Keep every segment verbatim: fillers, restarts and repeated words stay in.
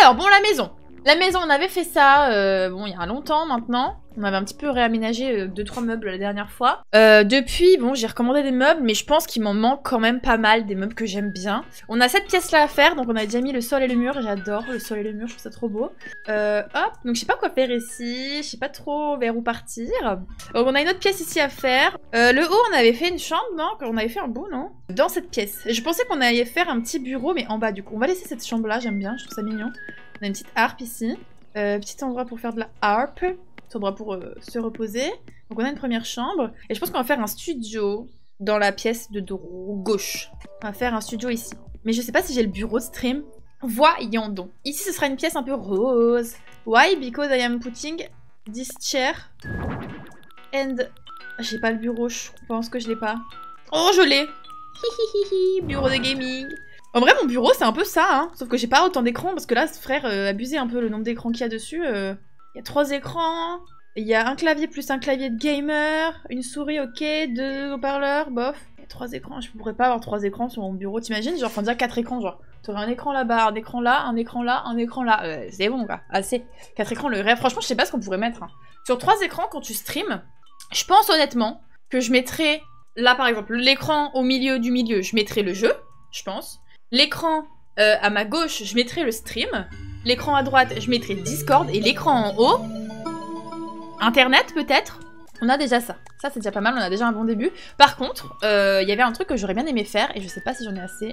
Alors, bon, la maison. La maison, on avait fait ça, euh, bon, il y a longtemps maintenant. On avait un petit peu réaménagé deux trois meubles la dernière fois. Euh, depuis, bon, j'ai recommandé des meubles, mais je pense qu'il m'en manque quand même pas mal, des meubles que j'aime bien. On a cette pièce-là à faire, donc on a déjà mis le sol et le mur. J'adore le sol et le mur, je trouve ça trop beau. Euh, hop, donc je sais pas quoi faire ici, je sais pas trop vers où partir. Donc on a une autre pièce ici à faire. Euh, le haut, on avait fait une chambre, non? On avait fait un beau, non? Dans cette pièce. Je pensais qu'on allait faire un petit bureau, mais en bas, du coup. On va laisser cette chambre-là, j'aime bien, je trouve ça mignon. On a une petite harpe ici. Euh, petit endroit pour faire de la harpe. Petit endroit pour euh, se reposer. Donc on a une première chambre. Et je pense qu'on va faire un studio dans la pièce de gauche. On va faire un studio ici. Mais je sais pas si j'ai le bureau de stream. Voyons donc. Ici ce sera une pièce un peu rose. Why? Because I am putting this chair. And... J'ai pas le bureau, je pense que je l'ai pas. Oh, je l'ai. Hihihihi, bureau de gaming. En vrai, mon bureau, c'est un peu ça, hein. Sauf que j'ai pas autant d'écrans, parce que là, ce frère, euh, abusé un peu le nombre d'écrans qu'il y a dessus. Il euh, y a trois écrans, il y a un clavier plus un clavier de gamer, une souris, ok, deux haut-parleurs, bof. Il y a trois écrans, je pourrais pas avoir trois écrans sur mon bureau, t'imagines? Genre, faut dire quatre écrans, genre. T'aurais un écran là-bas, un écran là, un écran là, un écran là. Euh, c'est bon, quoi. Assez. Quatre écrans, le rêve. Franchement, je sais pas ce qu'on pourrait mettre. Hein. Sur trois écrans, quand tu streams, je pense honnêtement que je mettrais, là, par exemple, l'écran au milieu du milieu, je mettrais le jeu, je pense. L'écran euh, à ma gauche, je mettrai le stream. L'écran à droite, je mettrai Discord. Et l'écran en haut, Internet peut-être. On a déjà ça. Ça, c'est déjà pas mal, on a déjà un bon début. Par contre, il euh, y avait un truc que j'aurais bien aimé faire, et je sais pas si j'en ai assez.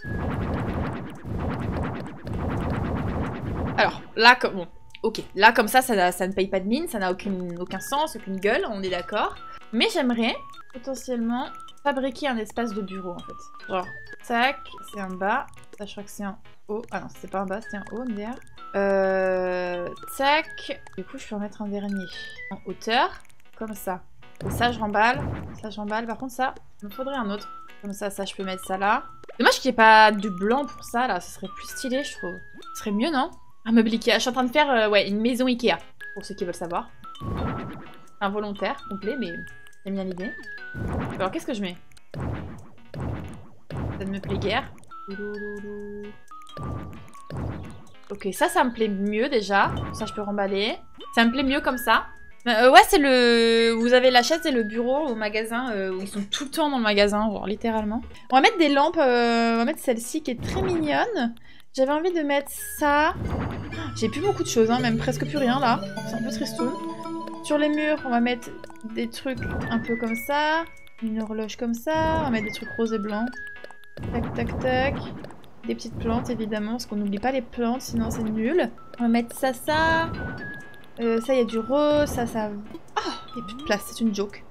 Alors, là, comme... Bon, ok. Là, comme ça, ça, ça ne paye pas de mine, ça n'a aucune, aucun sens, aucune gueule, on est d'accord. Mais j'aimerais, potentiellement, fabriquer un espace de bureau, en fait. Genre... Tac, c'est un bas. Ça, je crois que c'est un haut. Ah non, c'est pas un bas, c'est un haut, M D R. Euh... Tac. Du coup, je peux en mettre un dernier. En hauteur. Comme ça. Et ça, je remballe. Ça, je remballe. Par contre, ça, il me faudrait un autre. Comme ça, ça, je peux mettre ça là. Dommage qu'il n'y ait pas du blanc pour ça, là. Ce serait plus stylé, je trouve. Ce serait mieux, non? Un meuble Ikea. Je suis en train de faire, euh, ouais, une maison Ikea. Pour ceux qui veulent savoir. Involontaire, complet, mais j'aime bien l'idée. Alors, qu'est-ce que je mets? Ça ne me plaît guère. Ok, ça, ça me plaît mieux déjà. Ça, je peux remballer. Ça me plaît mieux comme ça. Euh, ouais, c'est le... Vous avez la chaise et le bureau au magasin, euh, où ils sont tout le temps dans le magasin, genre littéralement. On va mettre des lampes. Euh, on va mettre celle-ci qui est très mignonne. J'avais envie de mettre ça. J'ai plus beaucoup de choses, hein, même presque plus rien là. C'est un peu tristoun. Sur les murs, on va mettre des trucs un peu comme ça. Une horloge comme ça. On va mettre des trucs roses et blancs. Tac, tac, tac. Des petites plantes, évidemment, parce qu'on n'oublie pas les plantes, sinon c'est nul. On va mettre ça, ça. Euh, ça, il y a du rose, ça, ça... Ah, il n'y a plus de place, c'est une joke.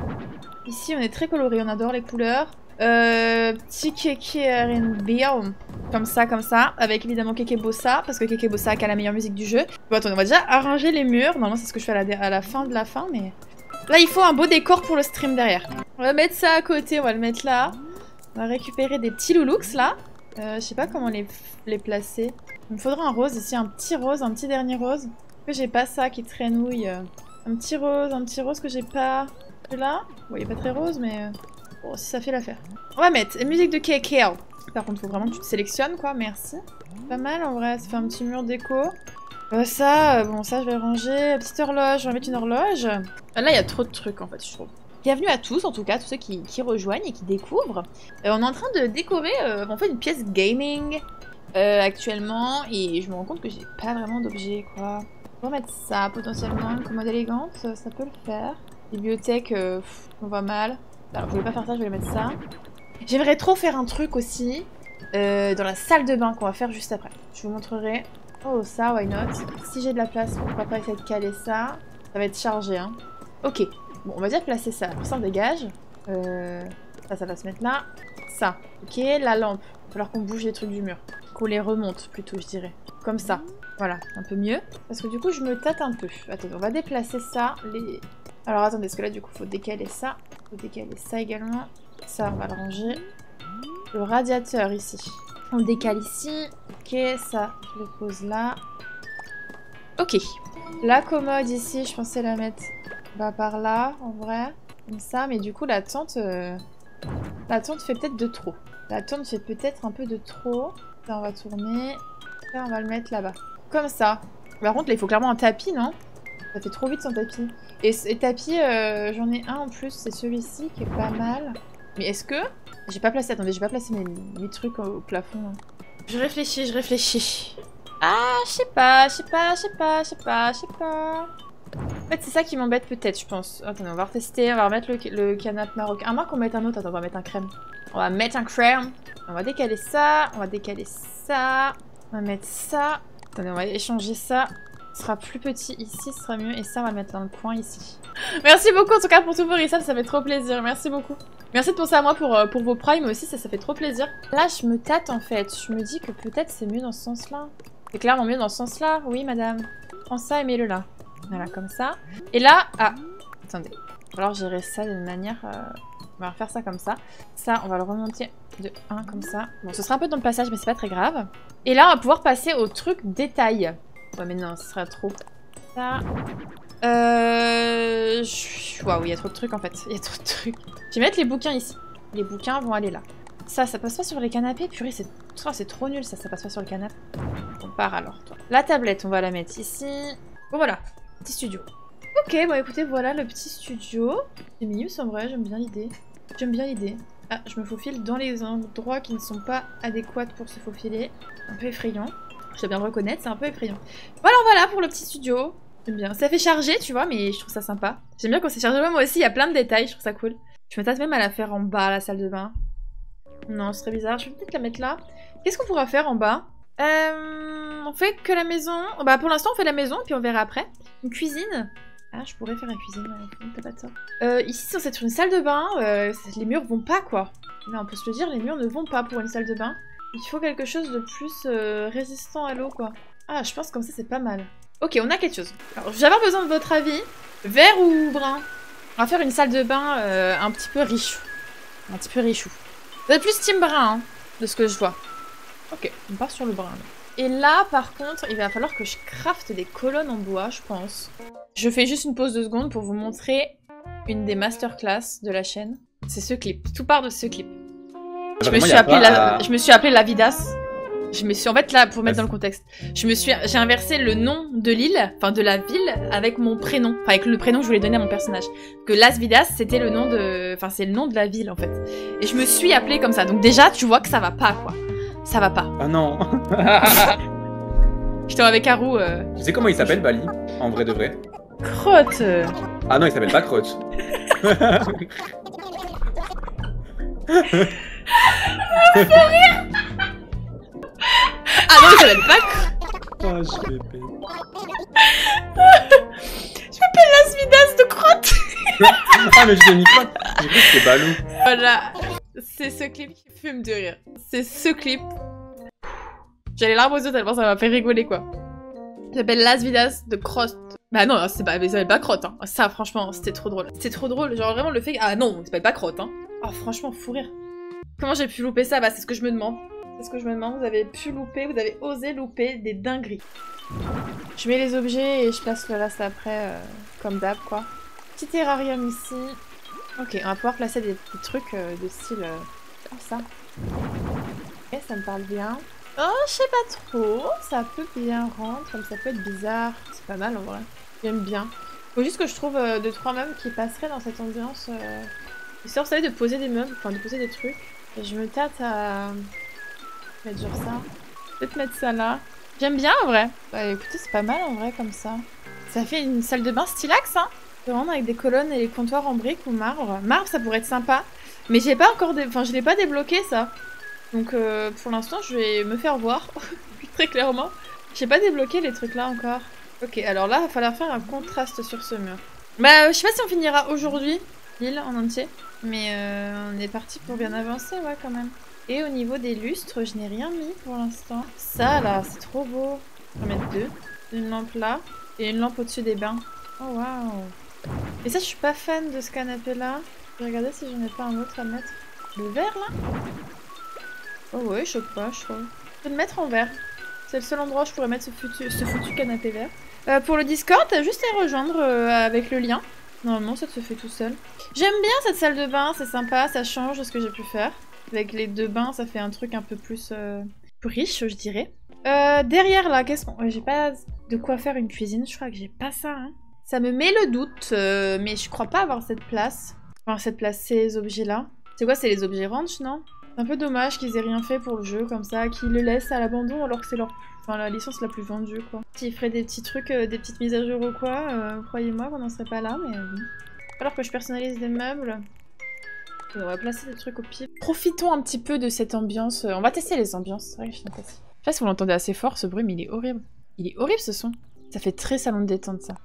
Ici, on est très coloré, on adore les couleurs. Euh, petit Keke R and B, comme ça, comme ça. Avec évidemment Keke Bossa, parce que Keke Bossa a la meilleure musique du jeu. Bon, attendez, on va déjà arranger les murs. Normalement, c'est ce que je fais à la, à la fin de la fin, mais... Là, il faut un beau décor pour le stream derrière. On va mettre ça à côté, on va le mettre là. On va récupérer des petits loulooks là. Euh, je sais pas comment les, les placer. Il me faudra un rose ici, un petit rose, un petit dernier rose. Que j'ai pas ça qui traînouille. Un petit rose, un petit rose que j'ai pas. Là. Bon, il est pas très rose, mais. Bon, si ça fait l'affaire. On va mettre une musique de K K L. Par contre, faut vraiment que tu te sélectionnes quoi, merci. Pas mal en vrai, ça fait un petit mur déco. Euh, ça, euh, bon, ça je vais ranger. Petite horloge, on va mettre une horloge. Là, il y a trop de trucs en fait, je trouve. Bienvenue à tous, en tout cas, tous ceux qui, qui rejoignent et qui découvrent. Euh, on est en train de décorer, euh, on fait une pièce gaming euh, actuellement, et je me rends compte que j'ai pas vraiment d'objet, quoi. On va mettre ça, potentiellement, une commode élégante, ça, ça peut le faire. Bibliothèque, euh, pff, on voit mal. Alors, je voulais pas faire ça, je voulais mettre ça. J'aimerais trop faire un truc aussi, euh, dans la salle de bain qu'on va faire juste après. Je vous montrerai. Oh, ça, why not? Si j'ai de la place, pourquoi pas essayer de caler ça? Ça va être chargé, hein. Ok. Bon, on va dire placer ça. Alors ça, on dégage. Euh, ça, ça va se mettre là. Ça. Ok, la lampe. Il va falloir qu'on bouge les trucs du mur. Qu'on les remonte, plutôt, je dirais. Comme ça. Voilà, un peu mieux. Parce que du coup, je me tâte un peu. Attendez, on va déplacer ça. Les... Alors, attendez, parce que là, du coup, faut décaler ça. Faut décaler ça également. Ça, on va le ranger. Le radiateur, ici. On le décale ici. Ok, ça, je le pose là. Ok. La commode, ici, je pensais la mettre... Bah par là, en vrai, comme ça, mais du coup la tente, euh... la tente fait peut-être de trop. La tente fait peut-être un peu de trop. Là, on va tourner. Là, on va le mettre là-bas. Comme ça. Par contre, là, il faut clairement un tapis, non? Ça fait trop vite sans tapis. Et, et tapis, euh, j'en ai un en plus, c'est celui-ci qui est pas mal. Mais est-ce que... J'ai pas placé, attendez, j'ai pas placé mes, mes trucs au, au plafond. Hein. Je réfléchis, je réfléchis. Ah, je sais pas, je sais pas, je sais pas, je sais pas, je sais pas. En fait, c'est ça qui m'embête peut-être, je pense. Attendez, on va retester, on va remettre le, le canapé marocain. À moins qu'on mette un autre, attends, on va mettre un crème. On va mettre un crème. On va décaler ça, on va décaler ça. On va mettre ça. Attendez, on va échanger ça. Ce sera plus petit ici, ce sera mieux. Et ça, on va le mettre dans le coin ici. Merci beaucoup en tout cas pour tout vos resubs, ça fait trop plaisir. Merci beaucoup. Merci de penser à moi pour, euh, pour vos primes aussi, ça, ça fait trop plaisir. Là, je me tâte en fait. Je me dis que peut-être c'est mieux dans ce sens-là. C'est clairement mieux dans ce sens-là. Oui, madame. Prends ça et mets-le là. Voilà, comme ça. Et là... Ah, attendez. Il va falloir gérer ça d'une manière... Euh... On va refaire ça comme ça. Ça, on va le remonter de un comme ça. Bon, ce sera un peu dans le passage, mais c'est pas très grave. Et là, on va pouvoir passer au truc détail. Ouais, mais non, ce sera trop. Ça... Euh... Waouh, il y a trop de trucs en fait. Il y a trop de trucs. Je vais mettre les bouquins ici. Les bouquins vont aller là. Ça, ça passe pas sur les canapés. Purée, c'est oh, c'est trop nul ça, ça passe pas sur le canapé. On part alors, toi. La tablette, on va la mettre ici. Bon, voilà. Petit studio. Ok, bon écoutez, voilà le petit studio. C'est mignon, c'est vrai, j'aime bien l'idée. J'aime bien l'idée. Ah, je me faufile dans les endroits qui ne sont pas adéquats pour se faufiler. Un peu effrayant. Je dois bien le reconnaître, c'est un peu effrayant. Voilà, voilà pour le petit studio. J'aime bien. Ça fait charger, tu vois, mais je trouve ça sympa. J'aime bien quand c'est chargé. Moi aussi, il y a plein de détails, je trouve ça cool. Je me tâte même à la faire en bas, la salle de bain. Non, ce serait bizarre. Je vais peut-être la mettre là. Qu'est-ce qu'on pourra faire en bas? euh, On fait que la maison. Bah, pour l'instant, on fait la maison, puis on verra après. Une cuisine. Ah, je pourrais faire la cuisine, ouais, t'as pas de tort. Euh, ici, c'est censé être une salle de bain. Euh, les murs vont pas, quoi. Là, on peut se le dire, les murs ne vont pas pour une salle de bain. Il faut quelque chose de plus euh, résistant à l'eau, quoi. Ah, je pense comme ça, c'est pas mal. Ok, on a quelque chose. Alors, je vais avoir besoin de votre avis. Vert ou brun? On va faire une salle de bain euh, un petit peu riche. Un petit peu richou. Vous êtes plus team brun, hein, de ce que je vois. Ok, on part sur le brun. Là. Et là, par contre, il va falloir que je crafte des colonnes en bois, je pense. Je fais juste une pause de secondes pour vous montrer une des masterclass de la chaîne. C'est ce clip. Tout part de ce clip. Je me, suis appelé la... je me suis appelé la Vidas. Je me suis en fait là pour mettre dans le contexte. Je me suis, j'ai inversé le nom de l'île, enfin de la ville, avec mon prénom, enfin avec le prénom que je voulais donner à mon personnage. Que Las Vidas, c'était le nom de, enfin c'est le nom de la ville en fait. Et je me suis appelée comme ça. Donc déjà, tu vois que ça va pas quoi. Ça va pas. Ah non. J'étais avec Haru. Euh... Tu sais comment il s'appelle Bali, en vrai de vrai? Crotte. Ah non, il s'appelle pas Crotte. Ah non, il s'appelle pas. Oh, je vais péter. Je m'appelle Las Vidas de Crotte. Ah, mais je l'ai mis Crotte. J'ai cru que c'était Balou. Voilà. C'est ce clip qui fume de rire. C'est ce clip. J'allais larmes aux yeux tellement ça m'a fait rigoler, quoi. Ça s'appelle Las Vidas de Crotte. Bah non, c'est pas, ça s'appelle pas Crotte, hein. Ça, franchement, c'était trop drôle. C'était trop drôle. Genre vraiment le fait que... Ah non, ça s'appelle pas Crotte, hein. Oh, franchement, fou rire. Comment j'ai pu louper ça? Bah, c'est ce que je me demande. C'est ce que je me demande. Vous avez pu louper, vous avez osé louper des dingueries. Je mets les objets et je place le reste après, euh, comme d'hab, quoi. Petit terrarium ici. Ok, on va pouvoir placer des, des trucs euh, de style... Euh, comme ça. Ok, ça me parle bien. Oh, je sais pas trop. Ça peut bien rendre, comme ça peut être bizarre. C'est pas mal, en vrai. J'aime bien. Faut juste que je trouve euh, deux trois meubles qui passeraient dans cette ambiance. Euh... Histoire, vous savez, de poser des meubles, enfin de poser des trucs. Et je me tâte à... mettre genre ça. Peut-être mettre ça là. J'aime bien en vrai. Bah écoutez, c'est pas mal en vrai comme ça. Ça fait une salle de bain stylax, hein. Vraiment avec des colonnes et les comptoirs en briques ou marbre. Marbre, ça pourrait être sympa. Mais j'ai pas encore... Dé... Enfin, je l'ai pas débloqué ça. Donc euh, pour l'instant, je vais me faire voir. Très clairement. J'ai pas débloqué les trucs là encore. Ok, alors là, il va falloir faire un contraste sur ce mur. Bah, euh, je sais pas si on finira aujourd'hui, l'île en entier. Mais euh, on est parti pour bien avancer, ouais, quand même. Et au niveau des lustres, je n'ai rien mis pour l'instant. Ça, là, c'est trop beau. On va mettre deux. Une lampe là, et une lampe au-dessus des bains. Oh, waouh. Et ça, je suis pas fan de ce canapé-là. Je vais regarder si j'en ai pas un autre à mettre. Le vert, là? Oh ouais, je choque pas, je trouve. Je vais le mettre en vert. C'est le seul endroit où je pourrais mettre ce foutu, ce foutu canapé vert. Euh, pour le Discord, t'as juste à rejoindre euh, avec le lien. Normalement, ça se fait tout seul. J'aime bien cette salle de bain, c'est sympa, ça change de ce que j'ai pu faire. Avec les deux bains, ça fait un truc un peu plus, euh, plus riche, je dirais. Euh, derrière là, qu'est-ce qu'on... J'ai pas de quoi faire une cuisine, je crois que j'ai pas ça. Hein. Ça me met le doute, euh, mais je crois pas avoir cette place. Enfin, cette place, ces objets-là. C'est quoi, c'est les objets ranch, non? C'est un peu dommage qu'ils aient rien fait pour le jeu comme ça, qu'ils le laissent à l'abandon alors que c'est leur... Enfin, la licence la plus vendue, quoi. S'ils feraient des petits trucs, euh, des petites mises à jour ou quoi, euh, croyez-moi qu'on n'en serait pas là, mais... Euh... Alors que je personnalise des meubles... On va placer des trucs au pied. Profitons un petit peu de cette ambiance. On va tester les ambiances. C'est vrai que je suis intéressée. Je sais pas si vous l'entendez assez fort, ce bruit, mais il est horrible. Il est horrible, ce son. Ça fait très salon de détente, ça.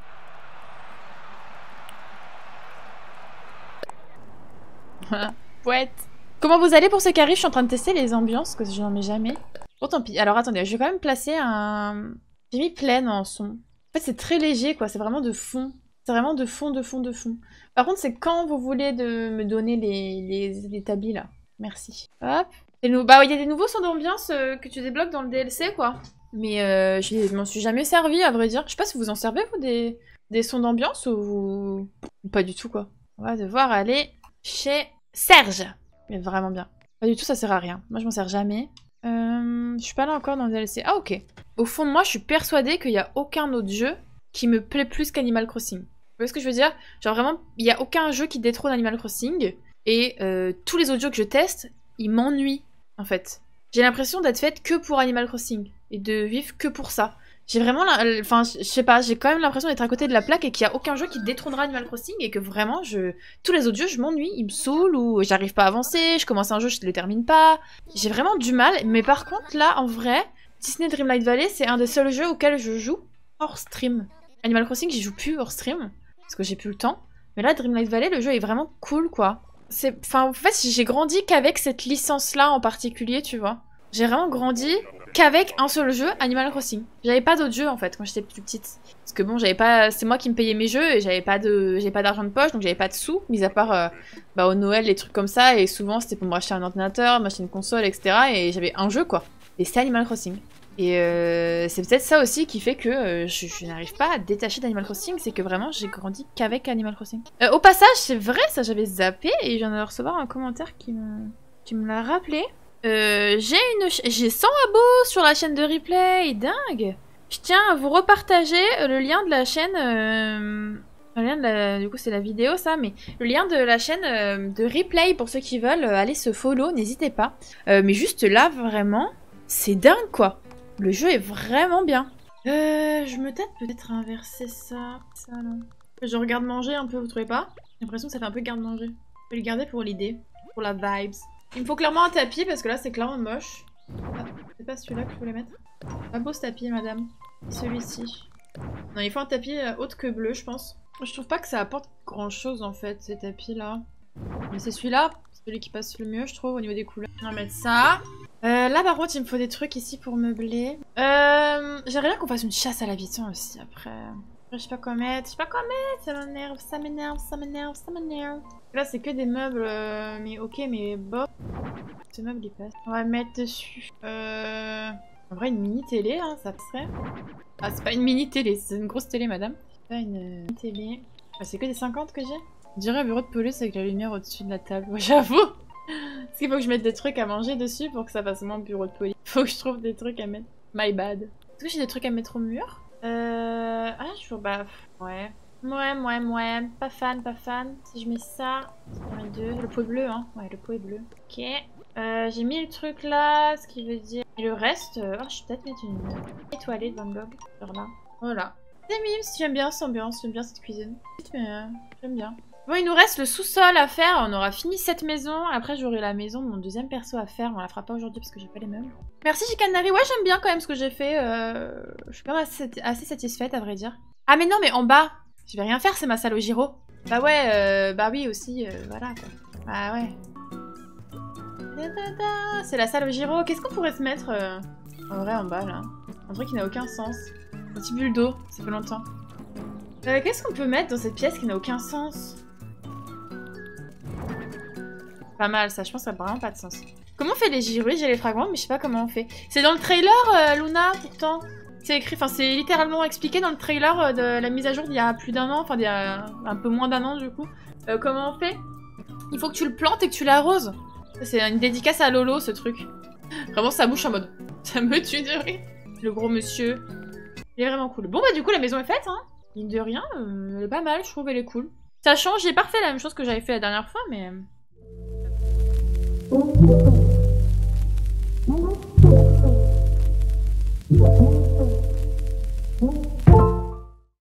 Voilà. Pouette. Comment vous allez pour ce carré? Je suis en train de tester les ambiances, parce que je n'en mets jamais. Oh, tant pis. Alors, attendez, je vais quand même placer un... J'ai mis pleine en son. En fait, c'est très léger, quoi. C'est vraiment de fond. C'est vraiment de fond, de fond, de fond. Par contre, c'est quand vous voulez de me donner les, les établis, là. Merci. Hop. Nou bah, il y a des nouveaux sons d'ambiance euh, que tu débloques dans le D L C, quoi. Mais euh, je m'en suis jamais servi, à vrai dire. Je sais pas si vous en servez, vous, des, des sons d'ambiance, ou vous... Pas du tout, quoi. On va devoir aller chez Serge. Mais vraiment bien. Pas du tout, ça sert à rien. Moi, je m'en sers jamais. Euh, je suis pas là encore dans le D L C. Ah, ok. Au fond de moi, je suis persuadée qu'il y a aucun autre jeu qui me plaît plus qu'Animal Crossing. Vous voyez ce que je veux dire? Genre vraiment, il n'y a aucun jeu qui détrône Animal Crossing, et euh, tous les autres jeux que je teste, ils m'ennuient, en fait. J'ai l'impression d'être faite que pour Animal Crossing, et de vivre que pour ça. J'ai vraiment, enfin, je sais pas, j'ai quand même l'impression d'être à côté de la plaque et qu'il n'y a aucun jeu qui détrônera Animal Crossing, et que vraiment, je... tous les autres jeux, je m'ennuie, ils me saoulent, ou j'arrive pas à avancer, je commence un jeu, je le termine pas. J'ai vraiment du mal, mais par contre, là, en vrai, Disney Dreamlight Valley, c'est un des seuls jeux auxquels je joue hors stream. Animal Crossing, j'y joue plus hors stream, parce que j'ai plus le temps. Mais là, Dreamlight Valley, le jeu est vraiment cool, quoi. C'est, enfin, en fait, j'ai grandi qu'avec cette licence-là en particulier, tu vois. J'ai vraiment grandi qu'avec un seul jeu, Animal Crossing. J'avais pas d'autres jeux, en fait, quand j'étais plus petite. Parce que bon, j'avais pas... C'est moi qui me payais mes jeux, et j'avais pas de... J'avais pas d'argent de poche, donc j'avais pas de sous, mis à part, euh, bah, au Noël, les trucs comme ça, et souvent, c'était pour m'acheter un ordinateur, m'acheter une console, et cetera. Et j'avais un jeu, quoi. Et c'était Animal Crossing. Et euh, c'est peut-être ça aussi qui fait que euh, je, je n'arrive pas à détacher d'Animal Crossing, c'est que vraiment j'ai grandi qu'avec Animal Crossing. Euh, au passage, c'est vrai, ça j'avais zappé et je viens de recevoir un commentaire qui me, qui me l'a rappelé. Euh, j'ai une, j'ai cent abos sur la chaîne de replay, dingue. Je tiens à vous repartager le lien de la chaîne, euh, le lien de la, du coup c'est la vidéo ça, mais le lien de la chaîne euh, de replay pour ceux qui veulent euh, aller se follow, n'hésitez pas. Euh, mais juste là vraiment, c'est dingue quoi. Le jeu est vraiment bien. Euh, je me tâte peut-être à inverser ça. Ça là. Je regarde manger un peu, vous trouvez pas? J'ai l'impression que ça fait un peu garde-manger. Je vais le garder pour l'idée, pour la vibes. Il me faut clairement un tapis parce que là c'est clairement moche. Ah, c'est pas celui-là que je voulais mettre. Pas beau ce tapis, madame. Celui-ci. Non, il faut un tapis euh, autre que bleu, je pense. Je trouve pas que ça apporte grand-chose en fait, ces tapis-là. Mais c'est celui-là, celui qui passe le mieux, je trouve, au niveau des couleurs. On va mettre ça. Euh, là par contre il me faut des trucs ici pour meubler. Euh, J'aimerais bien qu'on fasse une chasse à l'habitant aussi après. Je sais pas quoi mettre, je sais pas quoi mettre, ça m'énerve, ça m'énerve, ça m'énerve, ça m'énerve. Là c'est que des meubles, euh, mais ok mais bof. Ce meuble il passe. On va mettre dessus. Euh... En vrai une mini télé hein, ça serait. Ah c'est pas une mini télé, c'est une grosse télé madame. C'est pas une mini télé. Ah, c'est que des cinquante que j'ai. Je dirais un bureau de police avec la lumière au-dessus de la table, ouais, j'avoue. Est-ce qu'il faut que je mette des trucs à manger dessus pour que ça fasse mon bureau de police? Faut que je trouve des trucs à mettre. My bad. Est-ce que j'ai des trucs à mettre au mur? Euh... Ah, je suis... Bah... Ouais. Ouais, ouais, ouais. Pas fan, pas fan. Si je mets ça... Ça met deux. Le pot est bleu, hein. Ouais, le pot est bleu. Ok. Euh, j'ai mis le truc là, ce qui veut dire... Et le reste... Euh... Oh, je vais peut-être mettre une étoilée de Van Gogh. Genre là. Voilà. C'est mime, j'aime bien cette ambiance, j'aime bien cette cuisine. Mais euh, j'aime bien. Bon, il nous reste le sous-sol à faire, on aura fini cette maison. Après, j'aurai la maison de mon deuxième perso à faire. On la fera pas aujourd'hui parce que j'ai pas les meubles. Merci, Chicanari. Ouais, j'aime bien quand même ce que j'ai fait. Euh... Je suis quand même assez, assez satisfaite, à vrai dire. Ah, mais non, mais en bas, je vais rien faire, c'est ma salle au Giro. Bah ouais, euh... bah oui, aussi, euh... voilà quoi. Bah ouais. C'est la salle au Giro. Qu'est-ce qu'on pourrait se mettre euh... en vrai en bas, là? Un truc qui n'a aucun sens. Un petit bulle d'eau, ça fait longtemps. Euh, Qu'est-ce qu'on peut mettre dans cette pièce qui n'a aucun sens? Pas mal ça, je pense que ça n'a vraiment pas de sens. Comment on fait les girouilles? J'ai les fragments, mais je sais pas comment on fait. C'est dans le trailer, euh, Luna, pourtant. C'est écrit, enfin c'est littéralement expliqué dans le trailer euh, de la mise à jour d'il y a plus d'un an, enfin d'il y a un peu moins d'un an du coup. Euh, comment on fait? Il faut que tu le plantes et que tu l'arroses. C'est une dédicace à Lolo, ce truc. Vraiment, sa bouche en mode... Ça me tue de rire. Le gros monsieur. Il est vraiment cool. Bon, bah du coup, la maison est faite, hein. Mine de rien, euh, elle est pas mal, je trouve, elle est cool. Ça change, j'ai pas refait la même chose que j'avais fait la dernière fois, mais...